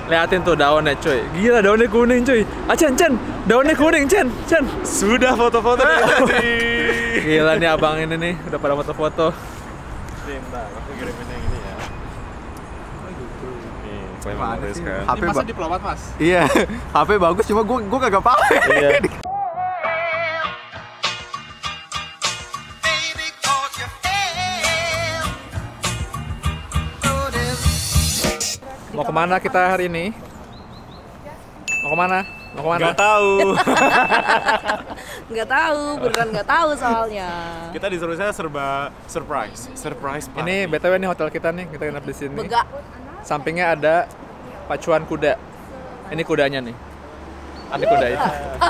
Liatin tuh daunnya cuy. Gila daunnya kuning cuy. Chen, daunnya kuning Chen. Sudah foto-foto dari tadi. Gila nih abang ini nih, udah pada foto-foto. Bentar, aku kirimin yang ini ya. Nih, saya mau menuliskan. HP masa diplomat mas? Iya, HP bagus cuma gua kagak pakai. Iya. Mau kemana kita hari ini? Mau kemana? Gak tahu. Nggak tahu, beneran nggak tahu soalnya. Kita disuruh saya serba surprise party. Ini BTW nih hotel kita nih, kita nginep di sini. Bega. Sampingnya ada pacuan kuda. Ini kudanya nih. Ini kuda itu.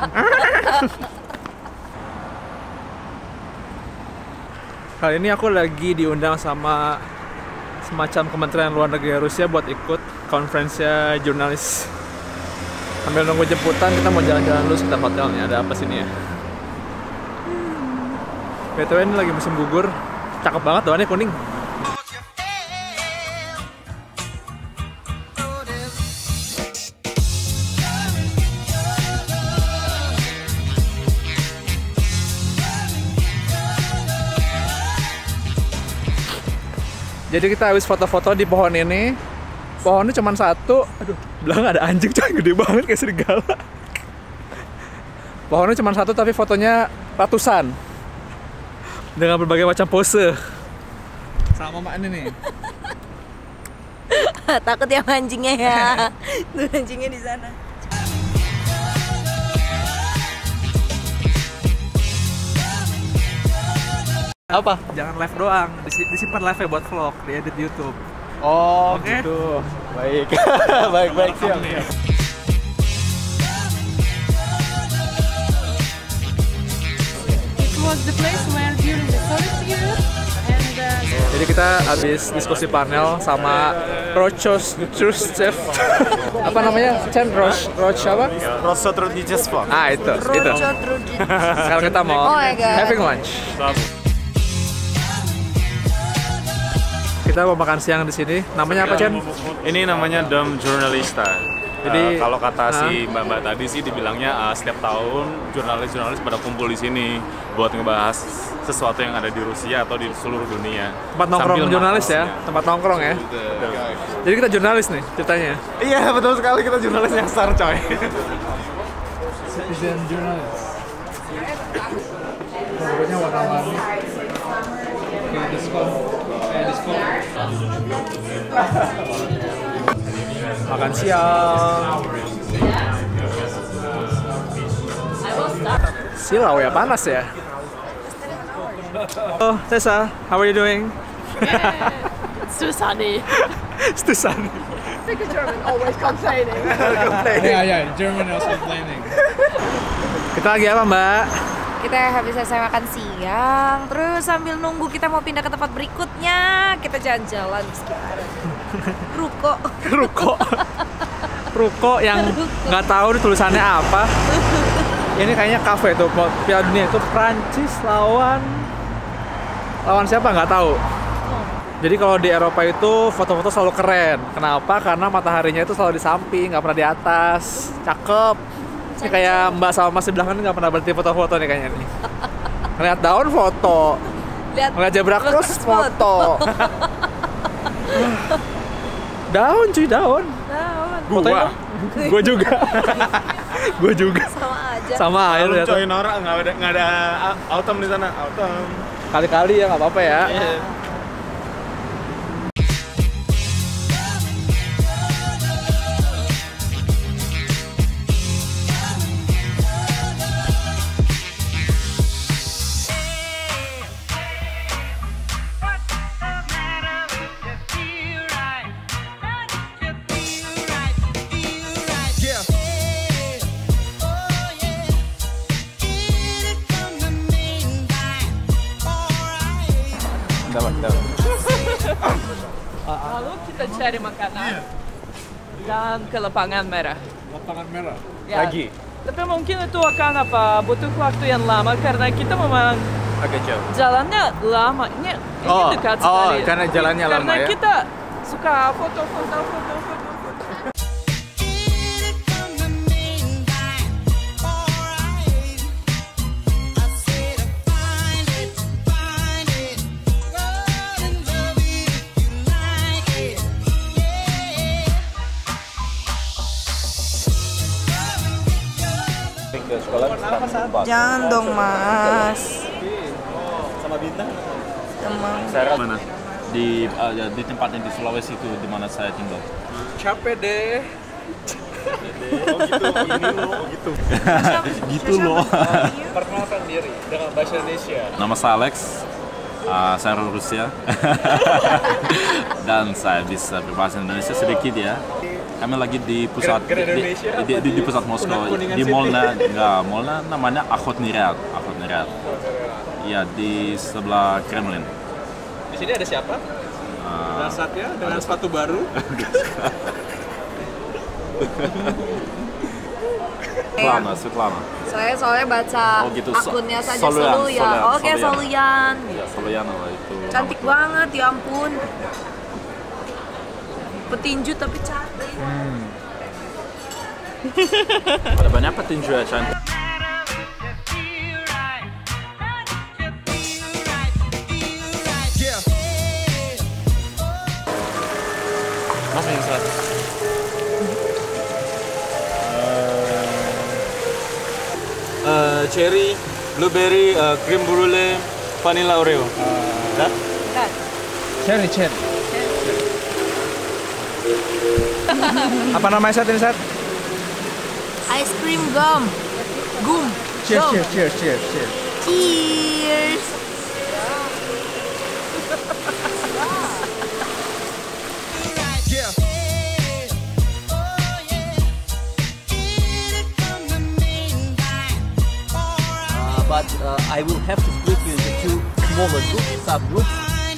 Kali ini aku lagi diundang sama semacam Kementerian Luar Negeri Rusia buat ikut konferensinya jurnalis. Sambil nunggu jemputan, kita mau jalan-jalan dulu sekitar hotelnya. Ada apa sini ya? BTW ini lagi musim gugur. Cakep banget daunnya kuning. Jadi kita habis foto-foto di pohon ini. Pohonnya cuma satu. Aduh, belakang ada anjing coy, gede banget kayak serigala. Pohonnya cuma satu tapi fotonya ratusan. Dengan berbagai macam pose. Sama mama ini nih. Takut ya anjingnya ya. Tuh anjingnya di sana. Apa? Jangan live doang, disimpan live-nya buat vlog, diedit di YouTube. Oh, Oke. gitu. Baik. baik siap. It was the place where during the Soviet period and Jadi kita habis diskusi panel sama Rochester. Apa namanya? Chen Roch apa? Rosotrudnichestvo. Ah, itu. Rojo Trudit. Sekarang kita mau Oh my God. having lunch. Kita mau makan siang di sini. Namanya apa, Chen? Ini namanya Dom Jurnalista. Jadi, kalau kata si mbak-mbak tadi sih dibilangnya setiap tahun jurnalis-jurnalis pada kumpul di sini buat ngebahas sesuatu yang ada di Rusia atau di seluruh dunia. Tempat nongkrong jurnalis ya? Tempat nongkrong ya? Jadi kita jurnalis nih ceritanya. Iya, betul sekali, kita jurnalis yang star coy. Citizen jurnalis. Logonya warna-warni. Kayak diskon. Makan siang. Silau ya, panas ya. Oh, Tessa, how are you doing? it's too sunny. It's too sunny. Because German always complaining. Yeah, German also complaining. Kita lagi apa, Mbak? Kita habis selesai makan siang, terus sambil nunggu kita mau pindah ke tempat berikutnya, kita jalan-jalan di sekitar Ruko yang nggak tahu tulisannya apa. Ini kayaknya kafe tuh, Piala Dunia itu Prancis lawan siapa nggak tahu. Jadi kalau di Eropa itu foto-foto selalu keren. Kenapa? Karena mataharinya itu selalu di samping, nggak pernah di atas. Cakep. Ini kayak Mbak sama Mas di belakang nggak pernah berhenti foto-foto nih kayaknya nih. Ngeliat daun foto, ngeliat zebra cross foto. Daun cuy, daun. Gua juga. Gua juga. Sama aja. Sama aja. Coy, Nora nggak ada autumn di sana. Autumn. Kali-kali ya nggak apa-apa ya. Yeah. Lalu kita cari makanan dan ke lapangan merah. Lapangan merah. Ya. Lagi. Tapi mungkin itu akan butuh waktu yang lama karena kita memang Agak jauh. jalannya lama. Ini dekat sekali. Karena jalannya lama karena ya. kita suka foto. ke sekolah setengah 4. Jangan dong, Mas. Sama Bintang. Emang. Saya mana? Di tempatnya di Sulawesi itu di mana saya tinggal. Capek deh. Gitu. Gitu loh. Perkenalkan diri dengan bahasa Indonesia. Nama saya Alex. Saya orang Rusia. Dan saya bisa berbahasa Indonesia sedikit ya. Kami lagi di pusat di pusat Moskow. Di mallnya namanya Охотный ряд. Iya, di sebelah Kremlin. Di sini ada siapa? Dan Satya dengan sepatu baru. Svetlana. Soalnya baca Oh, gitu. akunnya saja Soluyan. Soluyan. Oke, Soluyan. Ya, Soluyan lah itu. Cantik banget, ya ampun. Petinju tapi cantik. Ada banyak petinju ya, cantik. Mas minum 100. Cherry, blueberry, cream brulee, vanilla Oreo. Bentar. Cherry. Apa namanya Sat ini Sat? Ice cream gum. Gum. Cheers. Cheers. But I will have to split you into two smaller groups, subgroups.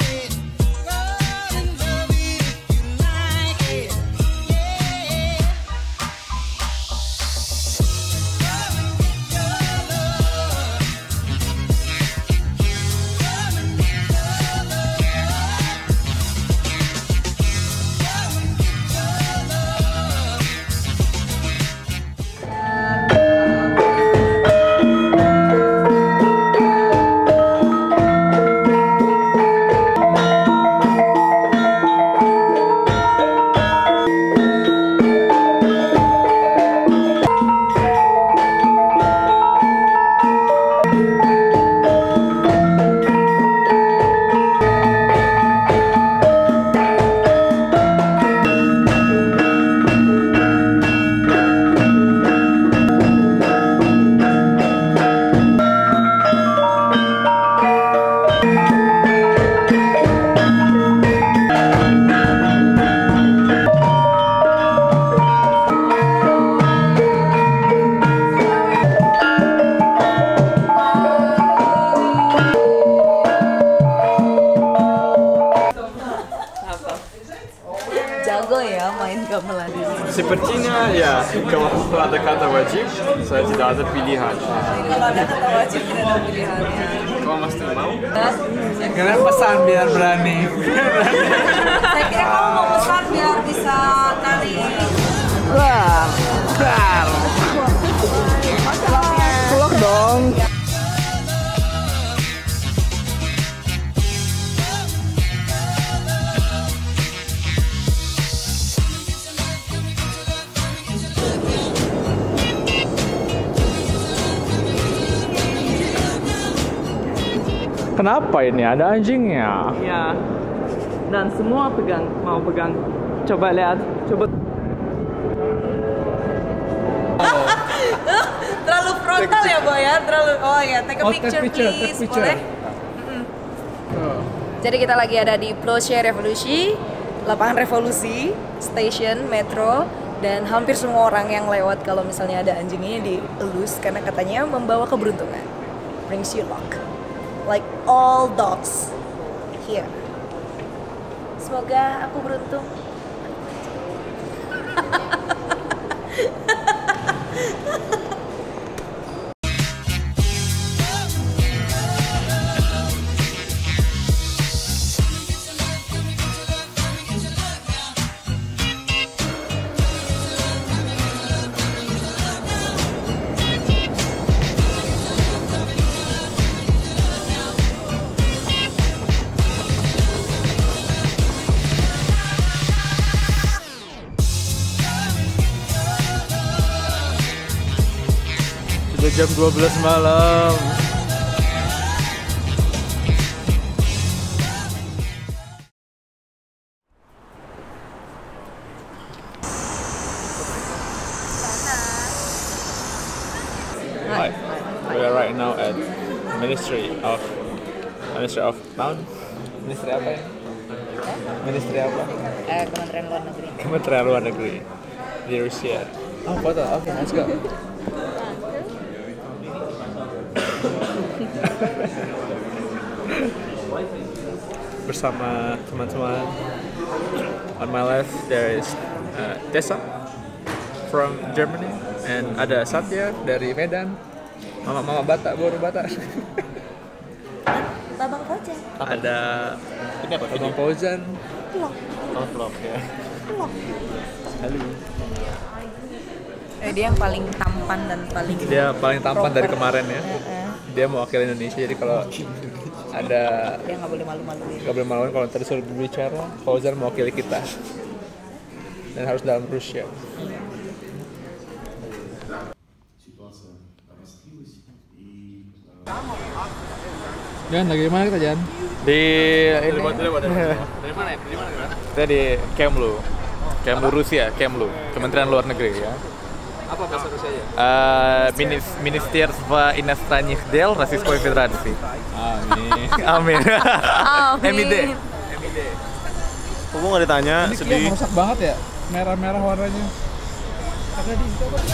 Jago ya main gamelan. Sepertinya ya, kalau ada kata wajib, saya tidak ada pilihan. Kalau ada kata wajib tidak ada pilihannya. Kau mesti mau? Kalian pesan biar berani. Saya kira kamu mau pesan biar bisa tari. Vlog dong. Kenapa ini ada anjingnya? Ya. Dan semua mau pegang. Coba lihat. Coba. Terlalu frontal ya, Boy ya. Oh ya, take a picture please. Boleh? Jadi kita lagi ada di Ploče Revoluci, lapangan revolusi, station metro, dan hampir semua orang yang lewat kalau misalnya ada anjing ini dielus karena katanya membawa keberuntungan. Brings you luck. Like all dogs here. Semoga aku beruntung. Udah jam 12 malam. Hi. We are right now at Ministry of Town. Ministry apa ya? Ministry apa? Kementerian Luar Negeri. Kementerian Luar Negeri di Rusia. Oh, foto. Oke, let's go. Bersama teman-teman. On my left there is Tessa from Germany and ada Satya dari Medan. Mama Batak, baru Batak. Babang Fauzan. Ada Ini apa? Abang Fauzan. Oh, vlog ya. Halo. Dia yang paling tampan dan paling Dia paling tampan dari proper. kemarin ya. Dia mewakili Indonesia, jadi kalau ada Dia nggak boleh malu-maluin. nggak boleh maluin kalau tadi suruh berbicara, Fauzan mewakili kita dan harus dalam Rusia. Jan, lagi di mana kita, Jan? Di ini. Dari mana? Kita di Kemlu. Kemlu Rusia, Kemlu, Kementerian Luar Negeri ya. Apa bahasa Rusianya? Ministerstva иностранных дел Российской Федерации. Amin. Amin. MID. Kok nggak ditanya? Ini Sedih. rusak banget ya, merah-merah warnanya. Karena di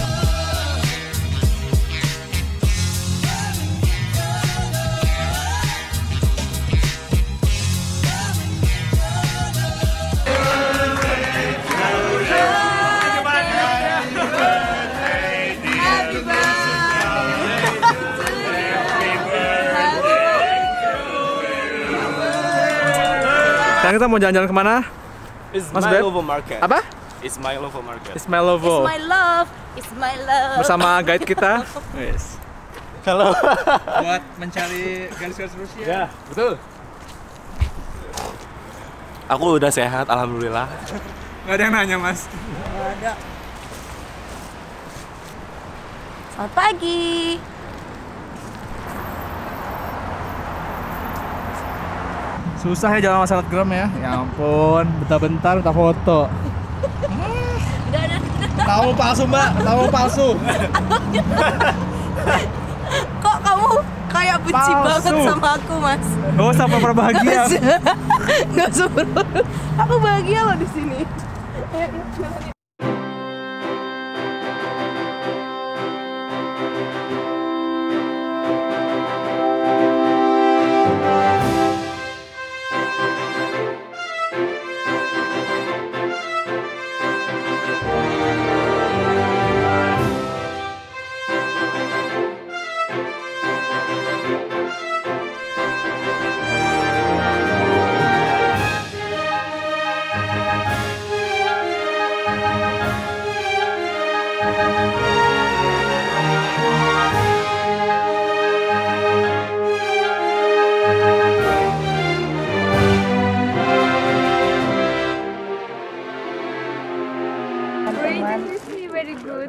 Sekarang kita mau jalan-jalan kemana? Mas Beb? Ismailovo Market. Apa? Ismailovo Market. Ismailovo. It's my love, it's my love. Bersama guide kita. Yes. Halo. Buat mencari garis-garis Rusia. Ya, betul. Aku udah sehat, alhamdulillah. Nggak ada yang nanya, Mas. Nggak ada. Selamat pagi. Susah ya jalan sama selebgram ya. Ya ampun, bentar-bentar minta foto. Nggak ada. Tahu palsu, Mbak. Tahu palsu. Kok kamu kayak benci Palsu. banget sama aku, Mas? Oh, sampai berbahagia. Nggak seberapa. Aku bahagia loh di sini. Very good.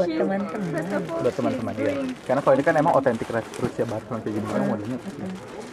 Buat teman-teman ya. Karena kalau ini kan emang otentik Rusia Barcelona kayak gini, modelnya.